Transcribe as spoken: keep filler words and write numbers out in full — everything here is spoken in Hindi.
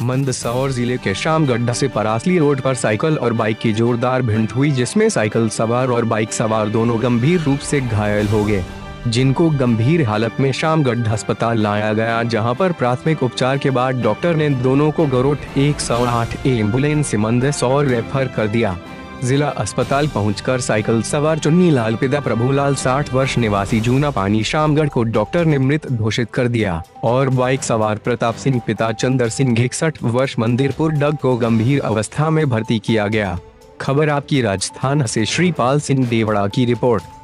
मंदसौर जिले के शामगढ़ से परासली रोड पर साइकिल और बाइक की जोरदार भिड़ंत हुई, जिसमें साइकिल सवार और बाइक सवार दोनों गंभीर रूप से घायल हो गए, जिनको गंभीर हालत में शामगढ़ अस्पताल लाया गया, जहां पर प्राथमिक उपचार के बाद डॉक्टर ने दोनों को गरोठ एक सौ आठ एम्बुलेंस से मंदसौर रेफर कर दिया। जिला अस्पताल पहुंचकर साइकिल सवार चुन्नी लाल पिता प्रभुलाल साठ वर्ष निवासी जूना पानी शामगढ़ को डॉक्टर ने मृत घोषित कर दिया और बाइक सवार प्रताप सिंह पिता चंदर सिंह इकसठ वर्ष मंदिरपुर डग को गंभीर अवस्था में भर्ती किया गया। खबर आपकी राजस्थान से श्रीपाल सिंह देवड़ा की रिपोर्ट।